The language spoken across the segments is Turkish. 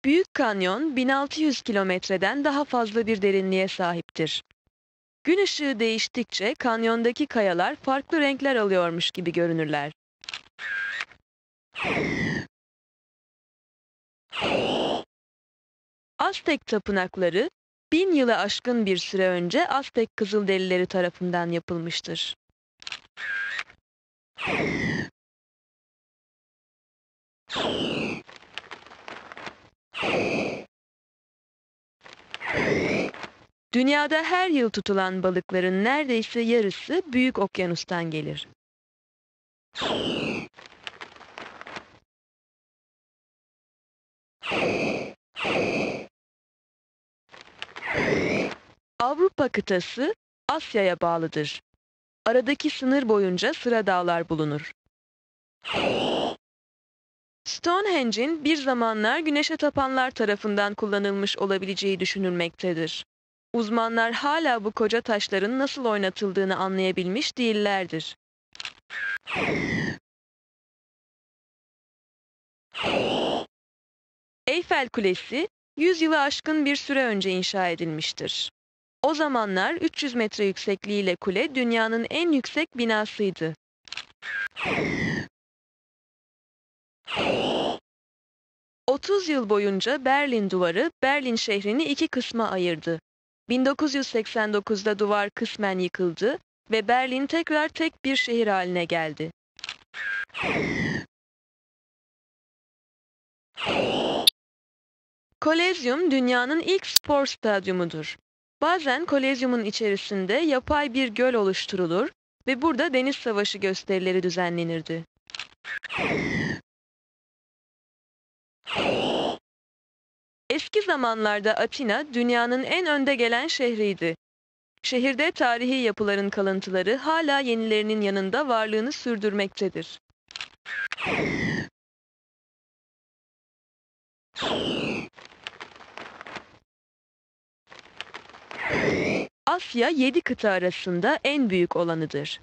Büyük Kanyon 1600 kilometreden daha fazla bir derinliğe sahiptir. Gün ışığı değiştikçe kanyondaki kayalar farklı renkler alıyormuş gibi görünürler. Aztek tapınakları 1000 yılı aşkın bir süre önce Aztek Kızılderilileri tarafından yapılmıştır. Dünyada her yıl tutulan balıkların neredeyse yarısı Büyük Okyanus'tan gelir. Avrupa kıtası Asya'ya bağlıdır. Aradaki sınır boyunca sıra dağlar bulunur. Stonehenge'in bir zamanlar güneşe tapanlar tarafından kullanılmış olabileceği düşünülmektedir. Uzmanlar hala bu koca taşların nasıl oynatıldığını anlayabilmiş değillerdir. Eyfel Kulesi 100 yılı aşkın bir süre önce inşa edilmiştir. O zamanlar 300 metre yüksekliğiyle kule dünyanın en yüksek binasıydı. ...30 yıl boyunca Berlin Duvarı, Berlin şehrini iki kısma ayırdı. 1989'da duvar kısmen yıkıldı ve Berlin tekrar tek bir şehir haline geldi. Kolezyum dünyanın ilk spor stadyumudur. Bazen kolezyumun içerisinde yapay bir göl oluşturulur ve burada deniz savaşı gösterileri düzenlenirdi. Eski zamanlarda Atina dünyanın en önde gelen şehriydi. Şehirde tarihi yapıların kalıntıları hala yenilerinin yanında varlığını sürdürmektedir. Asya 7 kıta arasında en büyük olanıdır.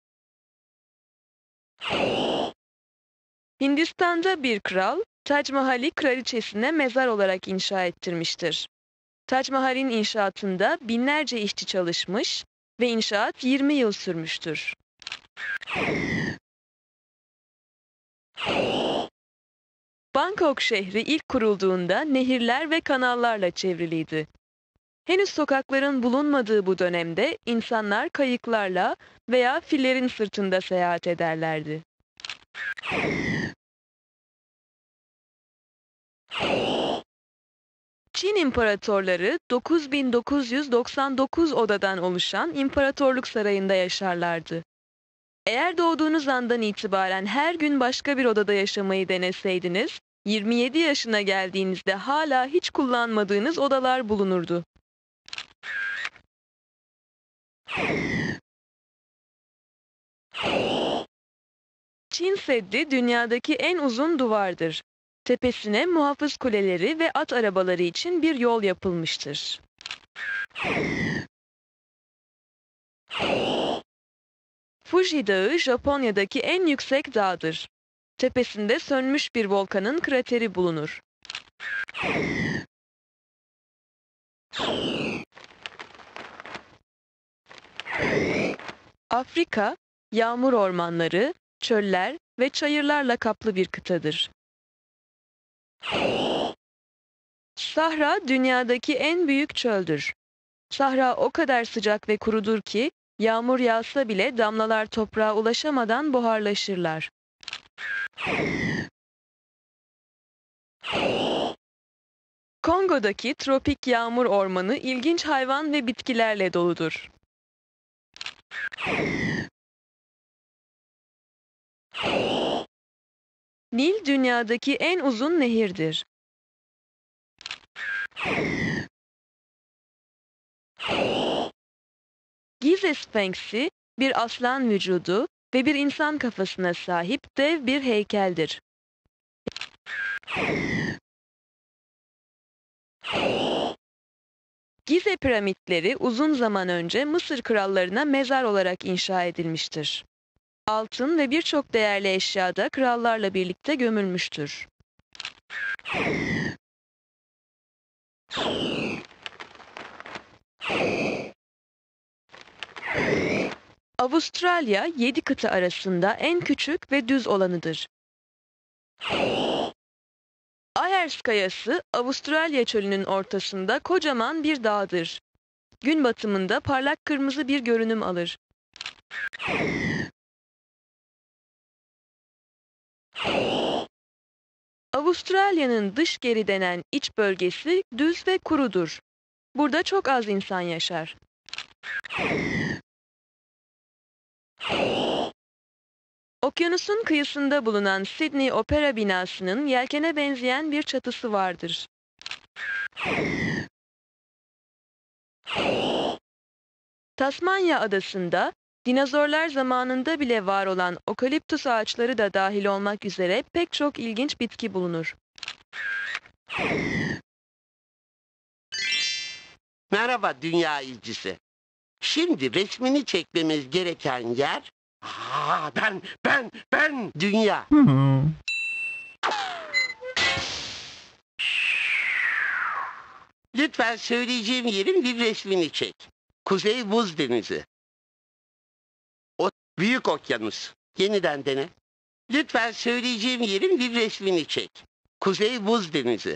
Hindistan'da bir kral, Tac Mahal'i kraliçesine mezar olarak inşa ettirmiştir. Tac Mahal'in inşaatında binlerce işçi çalışmış ve inşaat 20 yıl sürmüştür. Bangkok şehri ilk kurulduğunda nehirler ve kanallarla çevriliydi. Henüz sokakların bulunmadığı bu dönemde insanlar kayıklarla veya fillerin sırtında seyahat ederlerdi. Çin imparatorları 9999 odadan oluşan imparatorluk sarayında yaşarlardı. Eğer doğduğunuz andan itibaren her gün başka bir odada yaşamayı deneseydiniz, 27 yaşına geldiğinizde hala hiç kullanmadığınız odalar bulunurdu. Çin Seddi dünyadaki en uzun duvardır. Tepesine muhafız kuleleri ve at arabaları için bir yol yapılmıştır. Fuji Dağı Japonya'daki en yüksek dağdır. Tepesinde sönmüş bir volkanın krateri bulunur. Afrika, yağmur ormanları, çöller ve çayırlarla kaplı bir kıtadır. Sahra dünyadaki en büyük çöldür. Sahra o kadar sıcak ve kurudur ki yağmur yağsa bile damlalar toprağa ulaşamadan buharlaşırlar. Kongo'daki tropik yağmur ormanı ilginç hayvan ve bitkilerle doludur. Nil dünyadaki en uzun nehirdir. Gize Sphinx'i bir aslan vücudu ve bir insan kafasına sahip dev bir heykeldir. Gize piramitleri uzun zaman önce Mısır krallarına mezar olarak inşa edilmiştir. Altın ve birçok değerli eşya da krallarla birlikte gömülmüştür. Avustralya 7 kıta arasında en küçük ve düz olanıdır. Ayers Kayası, Avustralya çölünün ortasında kocaman bir dağdır. Gün batımında parlak kırmızı bir görünüm alır. Avustralya'nın dış geri denen iç bölgesi düz ve kurudur. Burada çok az insan yaşar. Okyanusun kıyısında bulunan Sydney Opera binasının yelkene benzeyen bir çatısı vardır. Tasmanya adasında dinozorlar zamanında bile var olan okaliptüs ağaçları da dahil olmak üzere pek çok ilginç bitki bulunur. Merhaba dünya izcisi. Şimdi resmini çekmemiz gereken yer... Ben dünya. Lütfen söyleyeceğim yerin bir resmini çek. Kuzey Buz Denizi. O büyük okyanus. Yeniden dene. Lütfen söyleyeceğim yerin bir resmini çek. Kuzey Buz Denizi.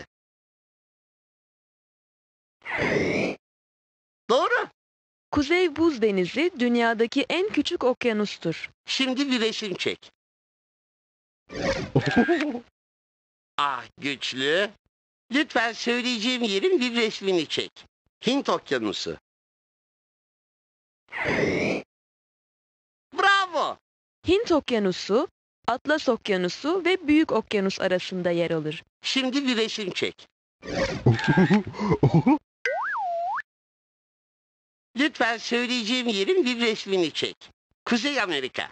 Doğru. Kuzey Buz Denizi dünyadaki en küçük okyanustur. Şimdi bir resim çek. Güçlü. Lütfen söyleyeceğim yerin bir resmini çek. Hint Okyanusu. Bravo. Hint Okyanusu, Atlas Okyanusu ve Büyük Okyanus arasında yer alır. Şimdi bir resim çek. Lütfen söyleyeceğim yerin bir resmini çek. Kuzey Amerika.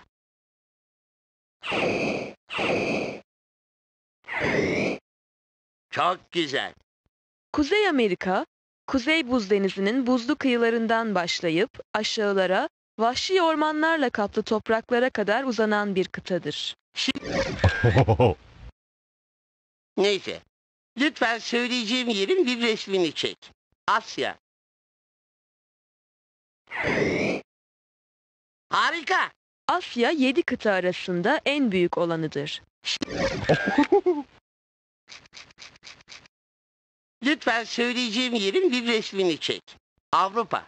Çok güzel. Kuzey Amerika, Kuzey Buz Denizi'nin buzlu kıyılarından başlayıp aşağılara vahşi ormanlarla kaplı topraklara kadar uzanan bir kıtadır. Neyse. Lütfen söyleyeceğim yerin bir resmini çek. Asya. Harika. Asya 7 kıta arasında en büyük olanıdır. Lütfen söyleyeceğim yerin bir resmini çek. Avrupa.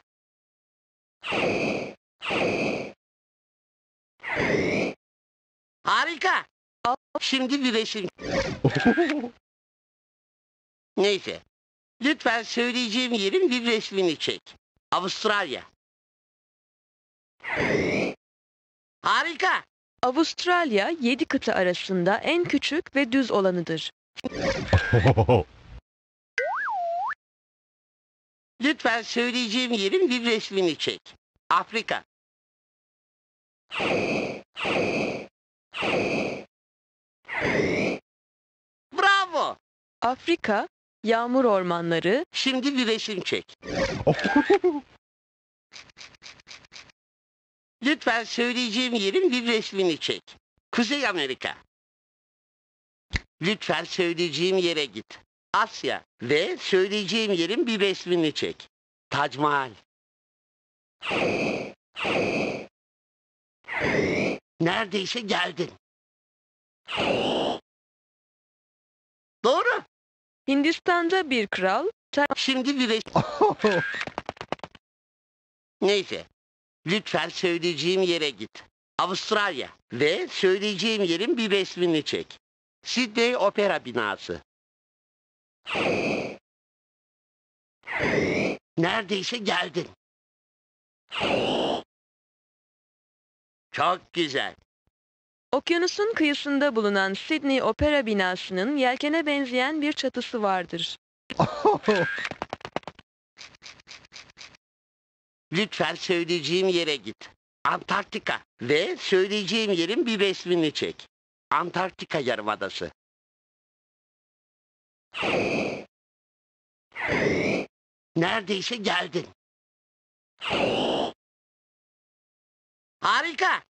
Harika. Şimdi bir resim. Neyse. Lütfen söyleyeceğim yerin bir resmini çek. Avustralya. Harika. Avustralya 7 kıta arasında en küçük ve düz olanıdır. Lütfen söyleyeceğim yerin bir resmini çek. Afrika. Bravo. Afrika, yağmur ormanları, Şimdi bir resim çek. Lütfen söyleyeceğim yerin bir resmini çek. Kuzey Amerika. Lütfen söyleyeceğim yere git. Asya. Ve söyleyeceğim yerin bir resmini çek. Tac Mahal. Neredeyse geldin. Doğru. Hindistan'da bir kral, Şimdi bir resim... Neyse. Lütfen söyleyeceğim yere git. Avustralya. Ve söyleyeceğim yerin bir resmini çek. Sydney Opera binası. Neredeyse geldin. Çok güzel. okyanusun kıyısında bulunan Sydney Opera binasının yelkene benzeyen bir çatısı vardır. Lütfen söyleyeceğim yere git. Antarktika. Ve söyleyeceğim yerin bir resmini çek. Antarktika Yarımadası. Neredeyse geldin. Harika.